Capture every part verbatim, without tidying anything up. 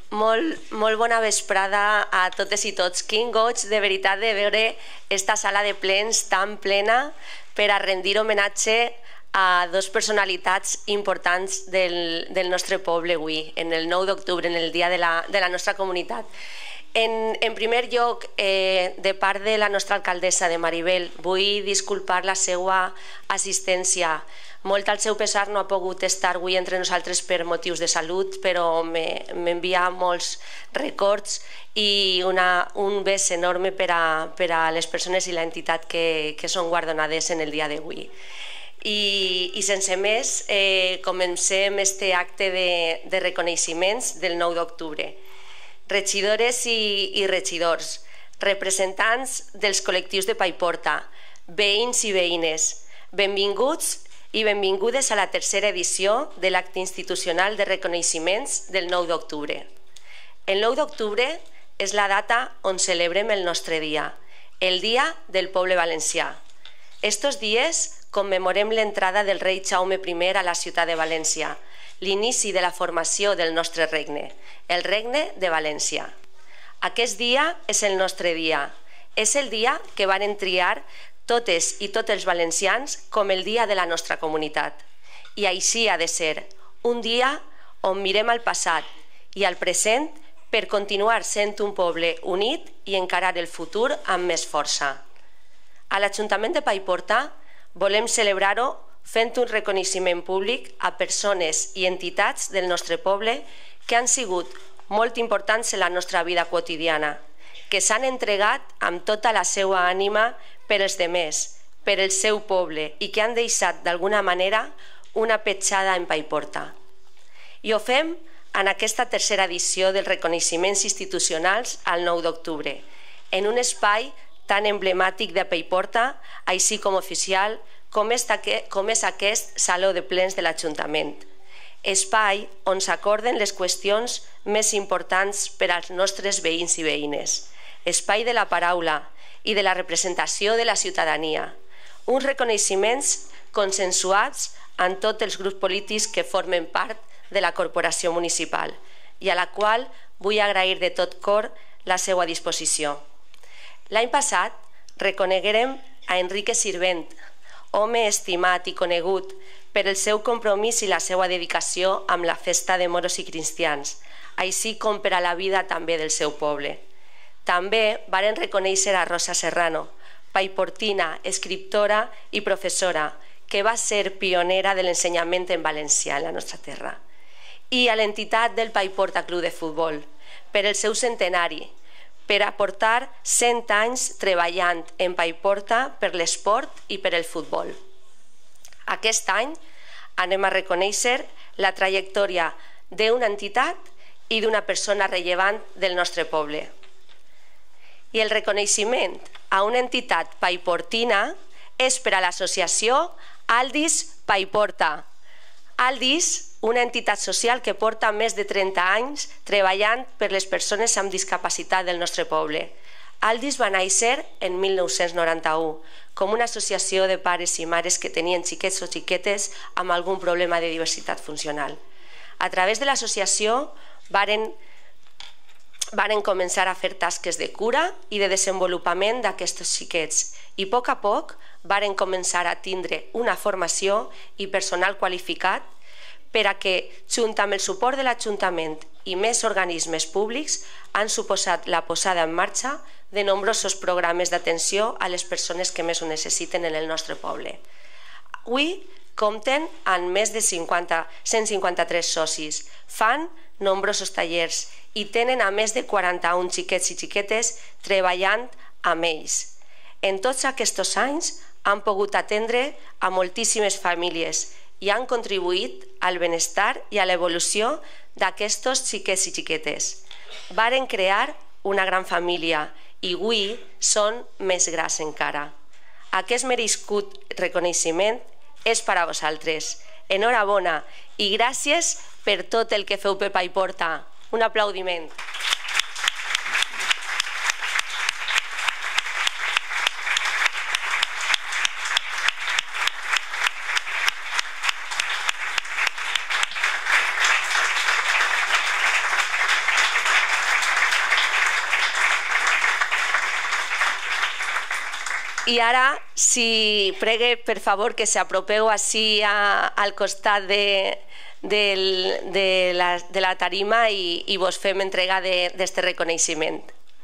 Molt, molt bona vesprada a totes i tots. Quin goig, de veritat, de veure esta sala de plens tan plena per a rendir homenatge a dos personalitats importants del, del nostre poble avui, en el nou d'octubre, en el dia de la, de la nostra comunitat. En, en primer lloc, eh, de part de la nostra alcaldessa de Maribel, vull disculpar la seva assistència. Molt al seu pesar no ha pogut estar avui entre nosaltres per motius de salut, però m'envia molts records i una, un bes enorme per a, per a les persones i l'entitat que, que són guardonades en el dia d'avui. I, i sense més, eh, comencem este acte de, de reconeixements del nou d'octubre. Regidores i, i regidors, representants dels col·lectius de Paiporta, veïns i veïnes, benvinguts i benvingudes a la tercera edició de l'acte institucional de reconeixements del nou d'octubre. El nou d'octubre és la data on celebrem el nostre dia, el Dia del Poble Valencià. Estos dies commemorem l'entrada del rei Jaume primer a la ciutat de València, l'inici de la formació del nostre regne, el Regne de València. Aquest dia és el nostre dia, és el dia que varen triar totes i tots els valencians com el dia de la nostra comunitat. I així ha de ser, un dia on mirem al passat i al present per continuar sent un poble unit i encarar el futur amb més força. A l'Ajuntament de Paiporta volem celebrar-ho fent un reconeixement públic a persones i entitats del nostre poble que han sigut molt importants en la nostra vida quotidiana, que s'han entregat amb tota la seva ànima per als demés, per el seu poble i que han deixat d'alguna manera una petjada en Paiporta. I ho fem en aquesta tercera edició dels reconeixements institucionals al nou d'octubre, en un espai tan emblemàtic de Paiporta, així com oficial, com és, com és aquest Saló de Plens de l'Ajuntament. Espai on s'acorden les qüestions més importants per als nostres veïns i veïnes. Espai de la paraula i de la representació de la ciutadania. Uns reconeixements consensuats en tots els grups polítics que formen part de la corporació municipal i a la qual vull agrair de tot cor la seva disposició. L'any passat reconeguérem a Enrique Sirvent, home estimat i conegut per el seu compromís i la seva dedicació amb la festa de moros i cristians, així com per a la vida també del seu poble. També varen reconèixer a Rosa Serrano, paiportina, escriptora i professora, que va ser pionera de l'ensenyament en valencià en la nostra terra. I a l'entitat del Paiporta Club de Futbol, per el seu centenari, per aportar cent anys treballant en Paiporta per l'esport i per el futbol. Aquest any anem a reconèixer la trajectòria d'una entitat i d'una persona rellevant del nostre poble. I el reconeixement a una entitat paiportina és per a l'associació Aldis Paiporta. Aldis, una entitat social que porta més de trenta anys treballant per les persones amb discapacitat del nostre poble. Aldis va néixer en mil nou-cents noranta-u com una associació de pares i mares que tenien xiquets o xiquetes amb algun problema de diversitat funcional. A través de l'associació varen varen començar a fer tasques de cura i de desenvolupament d'aquests xiquets i a poc a poc varen començar a tindre una formació i personal qualificat per a que, junt amb el suport de l'Ajuntament i més organismes públics, han suposat la posada en marxa de nombrosos programes d'atenció a les persones que més ho necessiten en el nostre poble. Avui compten amb més de cent cinquanta-tres socis, fan nombrosos tallers i tenen a més de quaranta-un xiquets i xiquetes treballant amb ells. En tots aquests anys han pogut atendre a moltíssimes famílies i han contribuït al benestar i a l'evolució d'aquests xiquets i xiquetes. Varen crear una gran família i avui són més grans encara. Aquest merescut reconeixement és per a vosaltres. Enhorabona i gràcies per tot el que feu per Paiporta. Un aplaudiment. I ara, si pregue, per favor, que s'apropeu així a, al costat de, de, de, la, de la tarima i, i vos fem entrega d'este reconeixement.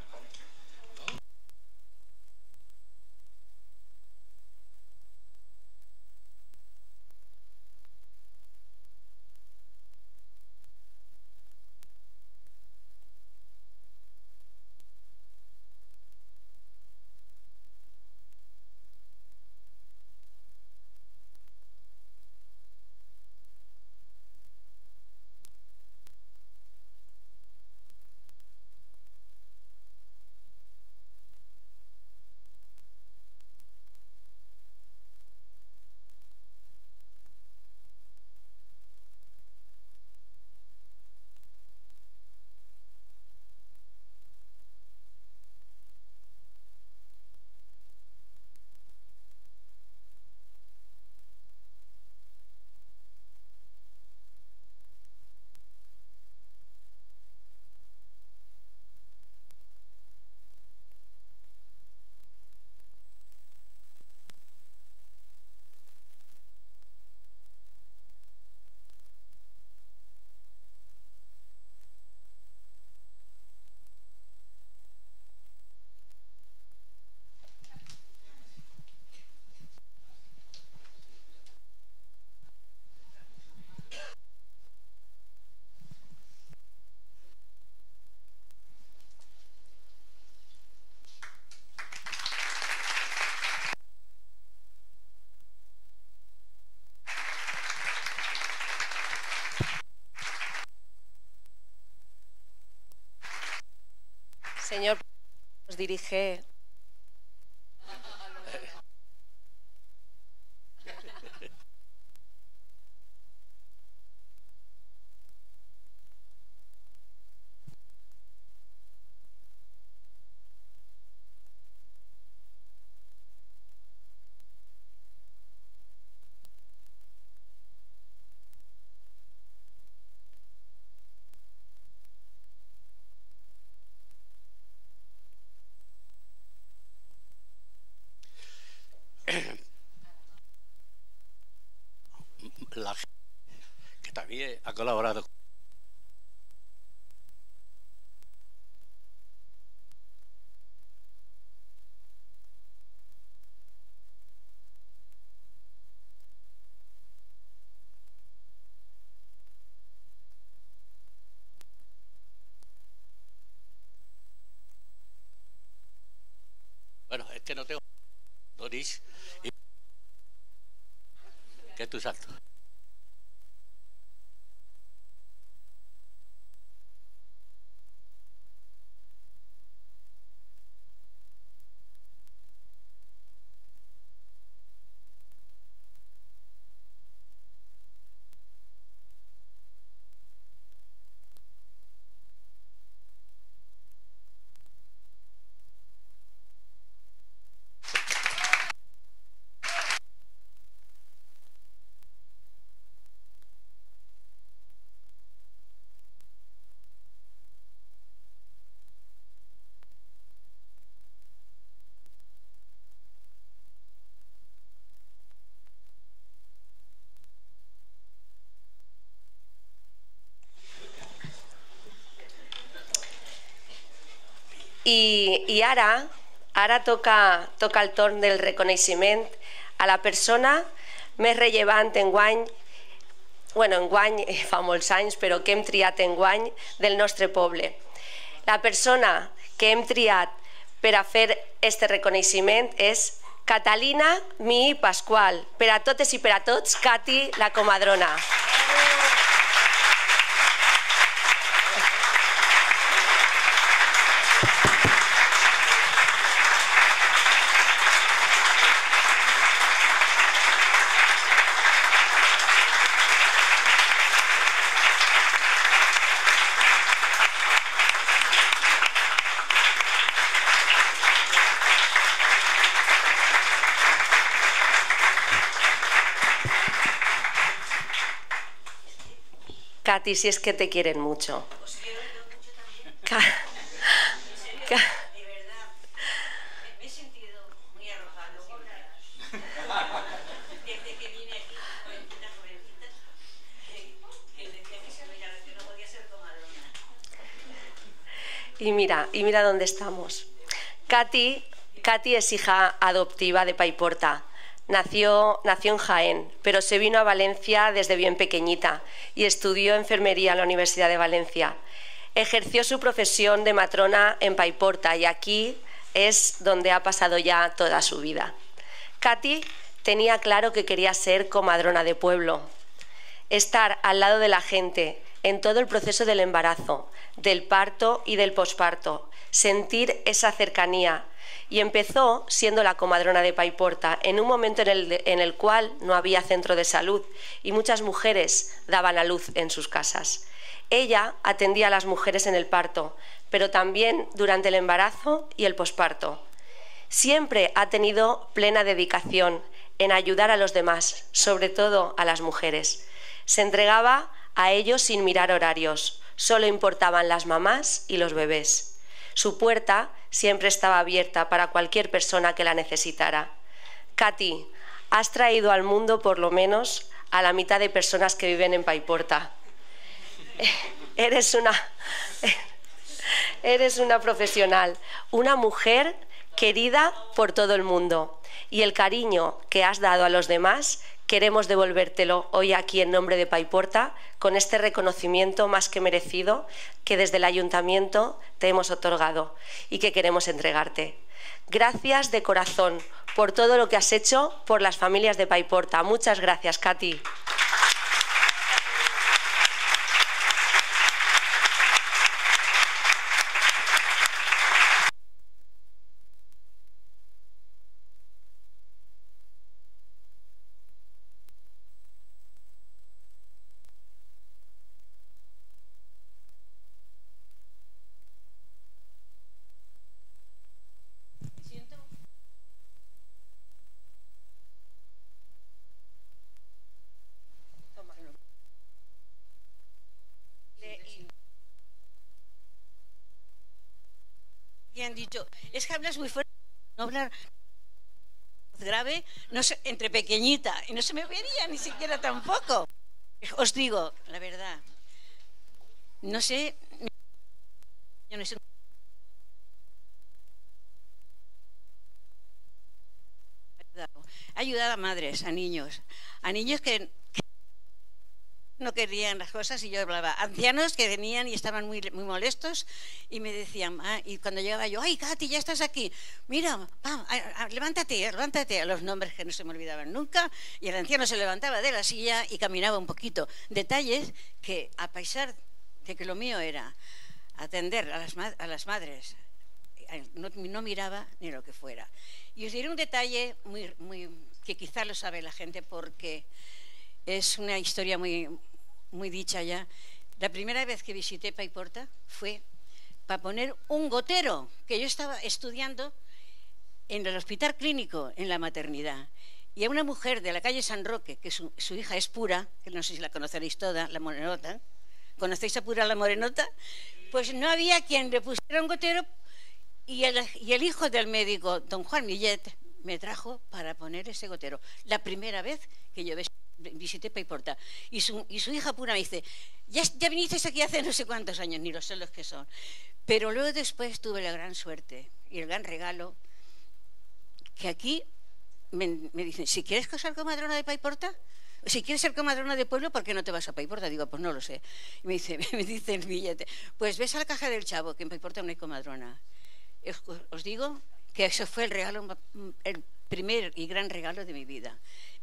Señor, os dirige. La gente que también ha colaborado. Bueno, es que no tengo Doris y que es tu salto. I, i ara, ara toca, toca el torn del reconeixement a la persona més rellevant enguany, bueno, enguany fa molts anys, però que hem triat enguany del nostre poble. La persona que hem triat per a fer este reconeixement és Catalina Mí Pasqual. Per a totes i per a tots, Cati, la comadrona. Katy, si es que te quieren mucho. Os quiero mucho también. Ca En serio, Ca de verdad, me he sentido muy arropado Y mira, y mira dónde estamos. Katy, Katy es hija adoptiva de Paiporta. Nació, nació en Jaén, pero se vino a Valencia desde bien pequeñita y estudió enfermería en la Universidad de Valencia. Ejerció su profesión de matrona en Paiporta y aquí es donde ha pasado ya toda su vida. Katy tenía claro que quería ser comadrona de pueblo, estar al lado de la gente en todo el proceso del embarazo, del parto y del posparto, sentir esa cercanía. Y empezó siendo la comadrona de Paiporta en un momento en el, en el cual no había centro de salud y muchas mujeres daban a luz en sus casas. Ella atendía a las mujeres en el parto, pero también durante el embarazo y el posparto. Siempre ha tenido plena dedicación en ayudar a los demás, sobre todo a las mujeres. Se entregaba a ellos sin mirar horarios, solo importaban las mamás y los bebés. Su puerta siempre estaba abierta para cualquier persona que la necesitara. Katy, has traído al mundo por lo menos a la mitad de personas que viven en Paiporta. Eres una, eres una profesional, una mujer querida por todo el mundo. Y el cariño que has dado a los demás queremos devolvértelo hoy aquí en nombre de Paiporta con este reconocimiento más que merecido que desde el Ayuntamiento te hemos otorgado y que queremos entregarte. Gracias de corazón por todo lo que has hecho por las familias de Paiporta. Muchas gracias, Katy. Han dicho, es que hablas muy fuerte, no hablar grave, no sé, entre pequeñita, y no se me vería ni siquiera tampoco. Os digo, la verdad, no sé, yo no sé. Ha ayudado a madres, a niños, a niños que no querían las cosas y yo hablaba. Ancianos que venían y estaban muy, muy molestos y me decían, ah, y cuando llegaba yo, ay, Katy, ya estás aquí, mira, va, a, a, levántate, levántate, a los nombres que no se me olvidaban nunca, y el anciano se levantaba de la silla y caminaba un poquito. Detalles que, a pesar de que lo mío era atender a las, a las madres, no, no miraba ni lo que fuera. Y os diré un detalle muy, muy, que quizá lo sabe la gente porque es una historia muy, muy dicha ya. La primera vez que visité Paiporta fue para poner un gotero, que yo estaba estudiando en el hospital clínico, en la maternidad. Y a una mujer de la calle San Roque, que su, su hija es Pura, que no sé si la conoceréis toda, la morenota. ¿Conocéis a Pura, la morenota? Pues no había quien le pusiera un gotero y el, y el hijo del médico, don Juan Millet, me trajo para poner ese gotero. La primera vez que yo visité Paiporta. Y su, y su hija Pura me dice, ya, ya viniste aquí hace no sé cuántos años, ni lo sé los que son. Pero luego después tuve la gran suerte y el gran regalo que aquí me, me dicen, si quieres ser comadrona de Paiporta, si quieres ser comadrona de pueblo, ¿por qué no te vas a Paiporta? Digo, pues no lo sé. Y me dice, me dice el billete, pues ves a la Caja del Chavo, que en Paiporta no hay comadrona. Os, os digo que eso fue el regalo, el primer y gran regalo de mi vida.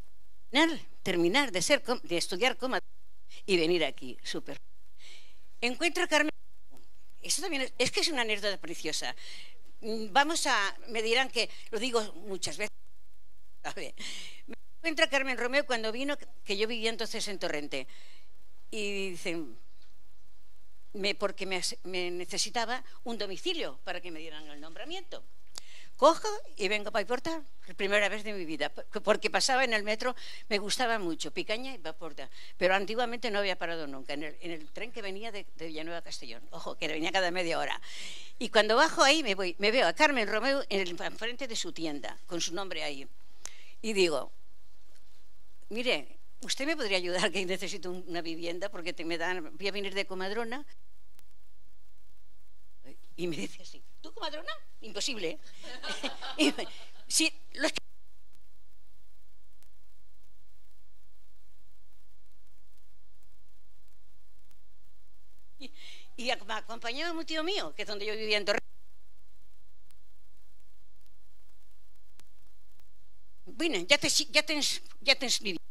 Terminar de, ser, de estudiar comadrona y venir aquí, súper. Encuentro a Carmen, eso también es, es que es una anécdota preciosa. Vamos a, me dirán que, lo digo muchas veces, a ver, me encuentro a Carmen Romeo cuando vino, que yo vivía entonces en Torrente, y dicen, me, porque me, me necesitaba un domicilio para que me dieran el nombramiento. Cojo y vengo a Paiporta, la primera vez de mi vida, porque pasaba en el metro, me gustaba mucho, Picaña y Paiporta, pero antiguamente no había parado nunca, en el, en el tren que venía de, de Villanueva a Castellón, ojo, que venía cada media hora. Y cuando bajo ahí me, voy, me veo a Carmen Romeo en el frente de su tienda, con su nombre ahí, y digo, mire, usted me podría ayudar que necesito una vivienda, porque te, me dan, voy a venir de comadrona. Y me dice así, ¿tú comadrona? Imposible. Y, sí, los que... Y, y me acompañaba un tío mío, que es donde yo vivía en Torre. Bueno, ya te, ya tens, ya tens vivido.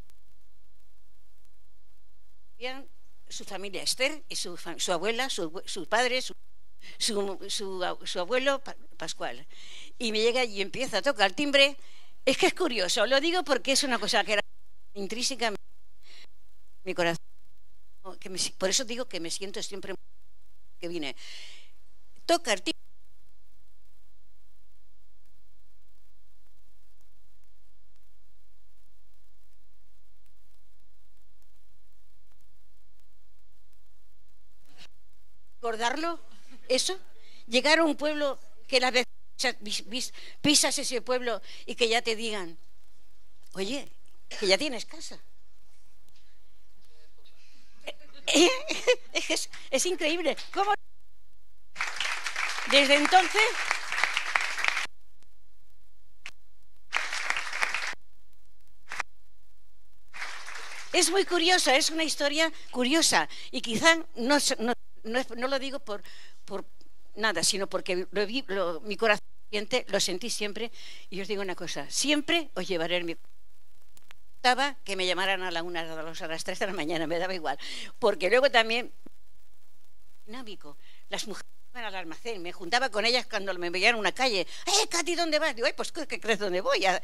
Su familia Esther y su, su abuela, su, su padre, su, su, su, su abuelo Pascual. Y me llega y empieza a tocar el timbre. Es que es curioso, lo digo porque es una cosa que era intrínseca en mi corazón. Que me, por eso digo que me siento siempre que vine. Toca el timbre. Recordarlo, eso, llegar a un pueblo que las veces pisas ese pueblo y que ya te digan, oye, que ya tienes casa. Es, es increíble. ¿Cómo? Desde entonces... Es muy curiosa, es una historia curiosa y quizá no, no, no, no lo digo por, por nada, sino porque lo vi, lo, mi corazón lo sentí siempre. Y os digo una cosa, siempre os llevaré en mi corazón. Estaba que me llamaran a la una, a las tres de la mañana, me daba igual, porque luego también dinámico, las mujeres iban al almacén, me juntaba con ellas cuando me veían en una calle. ¡Eh, Katy, ¿dónde vas? Digo, ay, pues ¿qué crees dónde voy? A...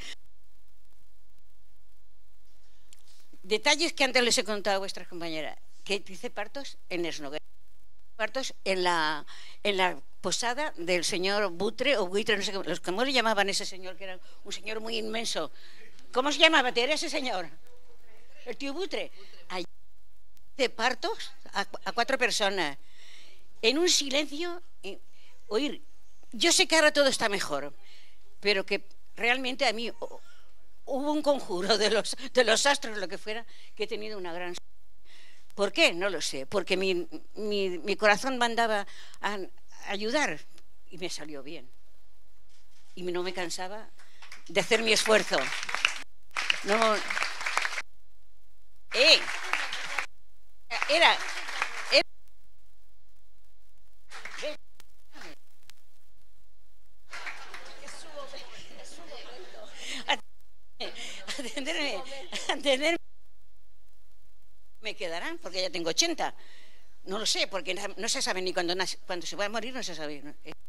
Detalles que antes les he contado a vuestras compañeras, que hice partos en Esnoguera, partos en la, en la posada del señor Butre o Buitre, no sé cómo, ¿cómo le llamaban ese señor, que era un señor muy inmenso? ¿Cómo se llamaba? ¿Te era ese señor? El tío Butre. Allí de partos a, a cuatro personas, en un silencio, y, oír, yo sé que ahora todo está mejor, pero que realmente a mí... Hubo un conjuro de los, de los astros, lo que fuera, que he tenido una gran... ¿Por qué? No lo sé. Porque mi, mi, mi corazón mandaba a ayudar y me salió bien. Y no me cansaba de hacer mi esfuerzo. No... ¡Eh! Era... era... Atenderme, atenderme. Me quedarán, porque ya tengo ochenta. No lo sé, porque no se sabe ni cuándo, cuando se va a morir, no se sabe.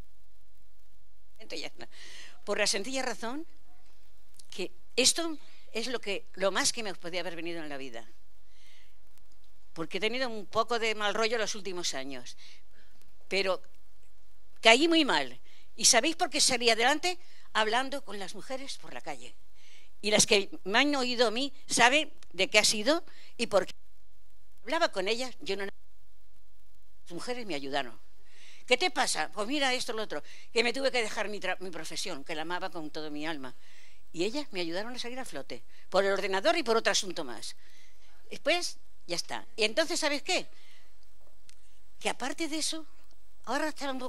Por la sencilla razón que esto es lo, que, lo más que me podía haber venido en la vida. Porque he tenido un poco de mal rollo los últimos años. Pero caí muy mal. ¿Y sabéis por qué salí adelante? Hablando con las mujeres por la calle. Y las que me han oído a mí saben de qué ha sido y por qué. Hablaba con ellas, yo no... Las mujeres me ayudaron. ¿Qué te pasa? Pues mira esto, lo otro. Que me tuve que dejar mi, mi profesión, que la amaba con todo mi alma. Y ellas me ayudaron a salir a flote. Por el ordenador y por otro asunto más. Después, ya está. Y entonces, ¿sabes qué? Que aparte de eso, ahora estaba un poco...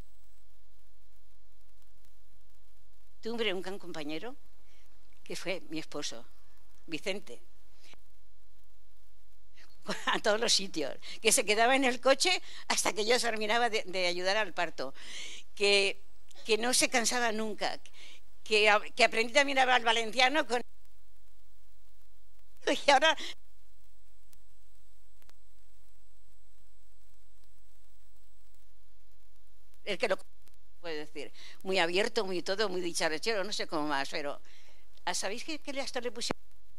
Tuve un gran compañero, que fue mi esposo, Vicente, a todos los sitios, que se quedaba en el coche hasta que yo terminaba de, de ayudar al parto, que, que no se cansaba nunca, que, que aprendí también a hablar valenciano con... Y ahora... El que lo puede decir, muy abierto, muy todo, muy dicharachero, no sé cómo más, pero... ¿Sabéis qué, qué hasta le pusieron?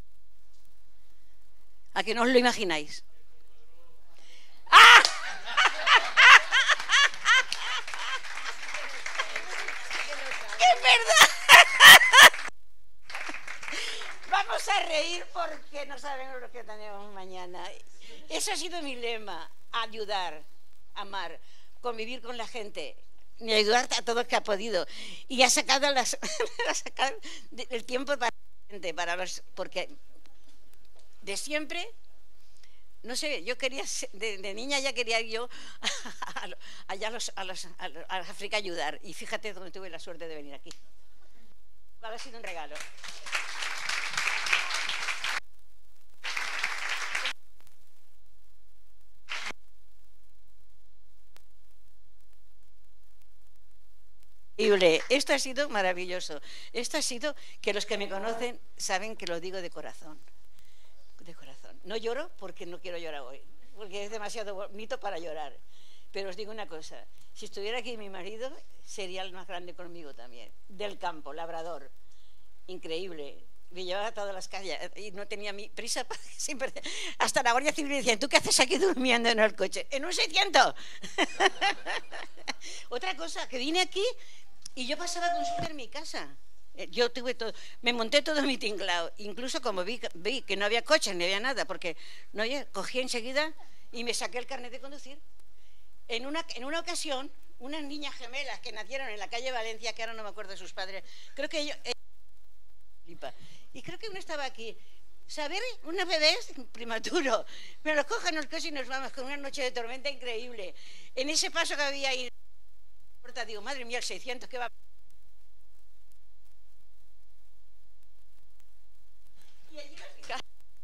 ¿A que no os lo imagináis? ¡Ah! ¡Qué verdad! Vamos a reír porque no sabemos lo que tenemos mañana. Eso ha sido mi lema: ayudar, amar, convivir con la gente, y ayudar a todos que ha podido. Y ha sacado, las, ha sacado el tiempo para la gente, para los, porque de siempre no sé, yo quería, de, de niña ya quería yo a, allá a, los, a, los, a, los, a África ayudar. Y fíjate dónde tuve la suerte de venir aquí. Ha sido un regalo. Increíble. Esto ha sido maravilloso. Esto ha sido que los que me conocen saben que lo digo de corazón. De corazón. No lloro porque no quiero llorar hoy, porque es demasiado bonito para llorar. Pero os digo una cosa, si estuviera aquí mi marido, sería el más grande conmigo también. Del campo, labrador. Increíble. Me llevaba a todas las calles y no tenía mi prisa para siempre. Hasta la Guardia Civil decían, ¿tú qué haces aquí durmiendo en el coche? En un seiscientos. Otra cosa, que vine aquí y yo pasaba consulta en mi casa. Yo tuve todo, me monté todo mi tinglao, incluso como vi, vi que no había coches ni había nada, porque no había, cogí enseguida y me saqué el carnet de conducir. En una, en una ocasión, unas niñas gemelas que nacieron en la calle Valencia, que ahora no me acuerdo de sus padres, creo que ellos, y creo que una estaba aquí. Saber, una bebé prematuro, me los cogen el coche y nos vamos con una noche de tormenta increíble. En ese paso que había ahí, digo, madre mía, el seiscientos, ¿qué va? Y allí la...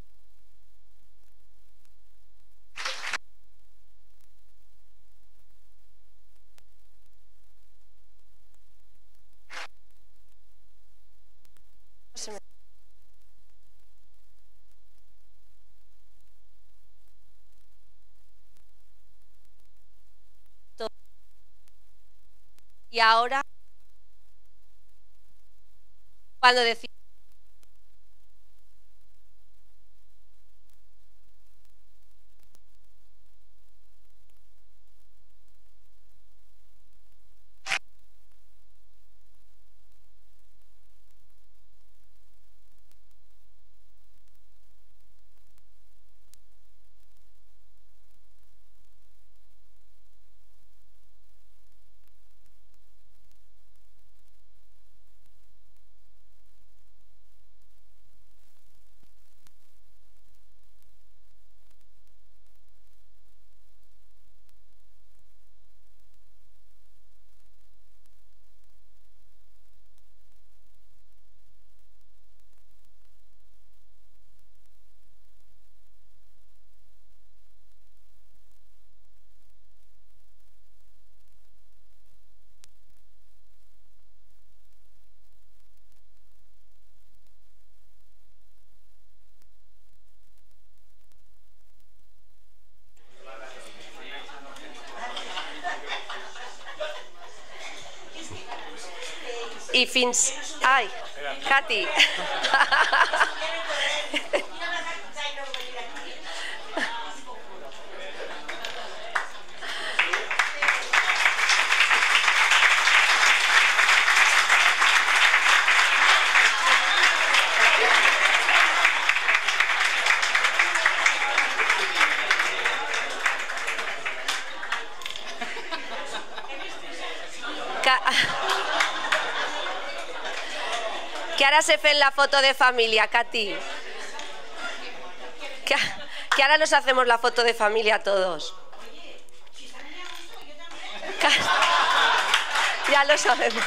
Y ahora, cuando decimos i fins... Ai, Cati. Que ara se fem la foto de familia, Katy. Que, que ahora nos hacemos la foto de familia todos. Ya lo sabemos.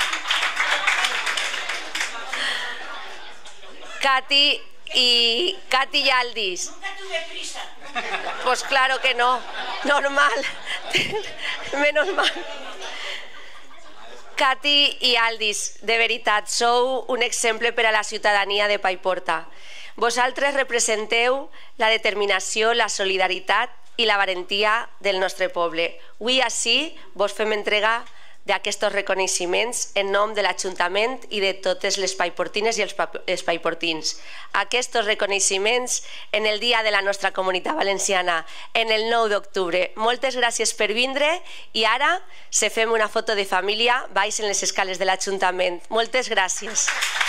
Katy y Katy y Aldis. Nunca tuve prisa. Pues claro que no. Normal. Menos mal. Katy i Aldis, de veritat, sou un exemple per a la ciutadania de Paiporta. Vosaltres representeu la determinació, la solidaritat i la valentia del nostre poble. Avui així vos fem entrega d'aquests reconeixements en nom de l'Ajuntament i de totes les paiportines i els paiportins. Aquests reconeixements en el dia de la nostra comunitat valenciana, en el nou d'octubre. Moltes gràcies per vindre i ara se fem una foto de família baix en les escales de l'Ajuntament. Moltes gràcies.